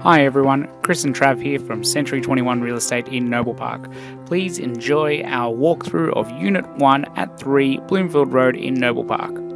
Hi everyone, Chris and Trav here from Century 21 Real Estate in Noble Park. Please enjoy our walkthrough of Unit 1 at 3 Bloomfield Road in Noble Park.